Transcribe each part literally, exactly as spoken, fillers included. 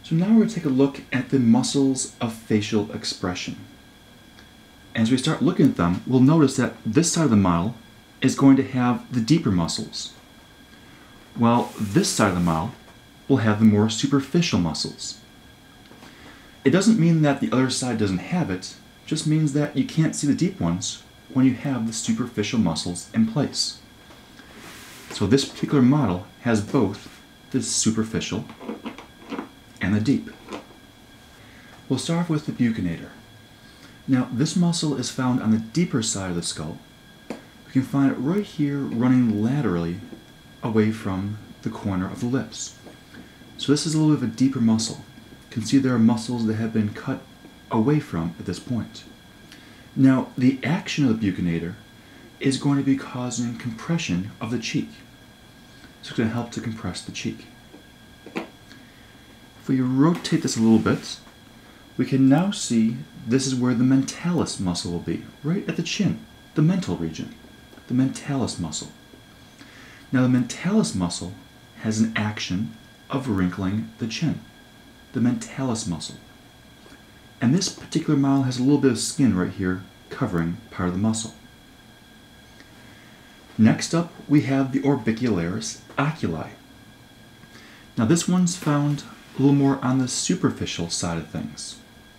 So now we're going to take a look at the muscles of facial expression. As we start looking at them, we'll notice that this side of the model is going to have the deeper muscles, while this side of the model will have the more superficial muscles. It doesn't mean that the other side doesn't have it, it just means that you can't see the deep ones when you have the superficial muscles in place. So this particular model has both the superficial and the deep. We'll start off with the buccinator. Now this muscle is found on the deeper side of the skull. We can find it right here running laterally away from the corner of the lips. So this is a little bit of a deeper muscle. You can see there are muscles that have been cut away from at this point. Now the action of the buccinator is going to be causing compression of the cheek. So it's going to help to compress the cheek. If we rotate this a little bit, we can now see this is where the mentalis muscle will be, right at the chin, the mental region, the mentalis muscle. Now the mentalis muscle has an action of wrinkling the chin, the mentalis muscle. And this particular model has a little bit of skin right here covering part of the muscle. Next up, we have the Orbicularis Oculi. Now this one's found a little more on the superficial side of things.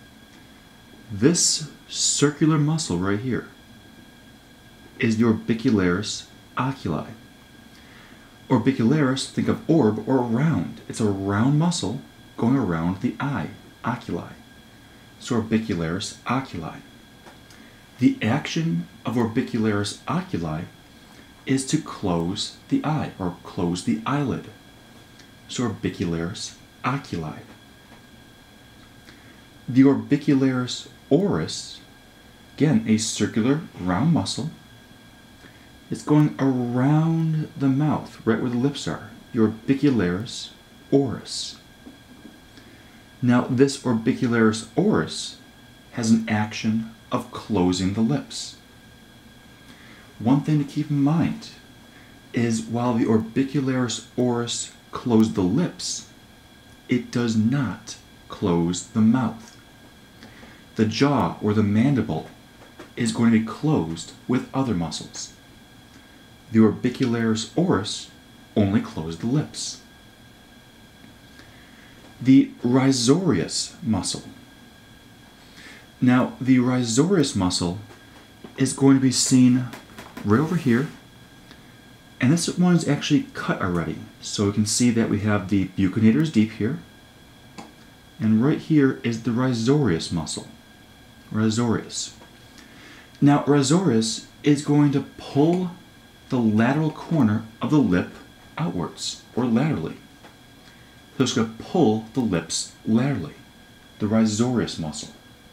This circular muscle right here is the Orbicularis Oculi. Orbicularis, think of orb or round. It's a round muscle going around the eye, oculi. So Orbicularis Oculi. The action of Orbicularis Oculi is to close the eye, or close the eyelid. So Orbicularis Oculi. The Orbicularis Oris, again a circular round muscle, it's going around the mouth, right where the lips are. The Orbicularis Oris. Now this Orbicularis Oris has an action of closing the lips. One thing to keep in mind is while the Orbicularis Oris closed the lips, it does not close the mouth. The jaw or the mandible is going to be closed with other muscles. The Orbicularis Oris only closed the lips. The Res Aureus Muscle. Now the Res Aureus Muscle is going to be seen right over here, and this one is actually cut already. So we can see that we have the buccinator is deep here, and right here is the Res Aureus Muscle. Res Aureus. Now Res Aureus is going to pull the lateral corner of the lip outwards, or laterally. So it's going to pull the lips laterally, the Res Aureus muscle.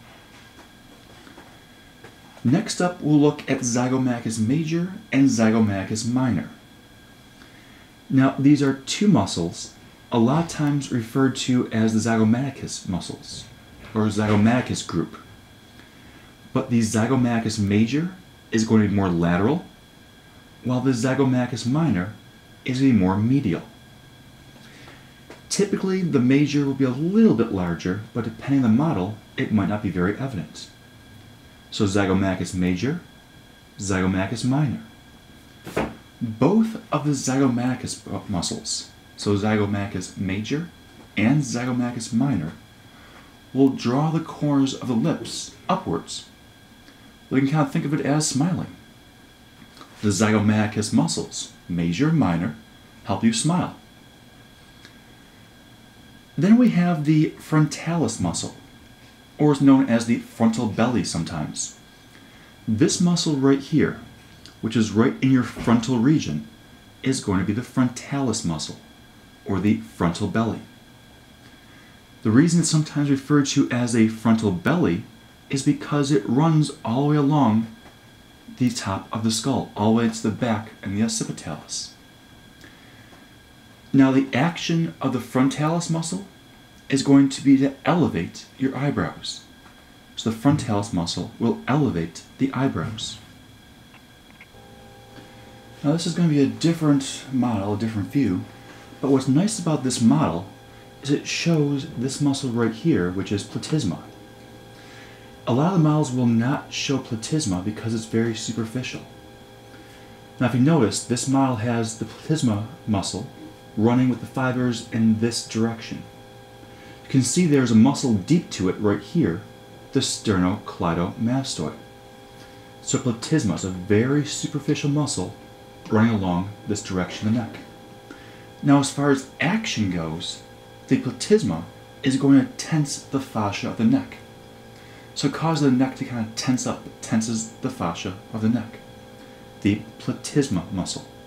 Next up, we'll look at Zygomaticus major and Zygomaticus minor. Now, these are two muscles, a lot of times referred to as the Zygomaticus muscles, or Zygomaticus group. But the Zygomaticus major is going to be more lateral, while the Zygomaticus minor is going to be more medial. Typically, the major will be a little bit larger, but depending on the model, it might not be very evident. So Zygomaticus major, Zygomaticus minor. Both of the Zygomaticus muscles, so Zygomaticus major and Zygomaticus minor, will draw the corners of the lips upwards. We can kind of think of it as smiling. The Zygomaticus muscles, major and minor, help you smile. Then we have the Frontalis muscle, or is known as the frontal belly sometimes. This muscle right here, which is right in your frontal region, is going to be the Frontalis muscle, or the frontal belly. The reason it's sometimes referred to as a frontal belly is because it runs all the way along the top of the skull, all the way to the back and the occipitalis. Now the action of the Frontalis muscle is going to be to elevate your eyebrows. So the Frontalis muscle will elevate the eyebrows. Now this is going to be a different model, a different view, but what's nice about this model is it shows this muscle right here, which is platysma. A lot of the models will not show platysma because it's very superficial. Now if you notice, this model has the platysma muscle running with the fibers in this direction. You can see there's a muscle deep to it right here, the sternocleidomastoid. So platysma is a very superficial muscle running along this direction of the neck. Now as far as action goes, the platysma is going to tense the fascia of the neck. So it causes the neck to kind of tense up, it tenses the fascia of the neck. The platysma muscle.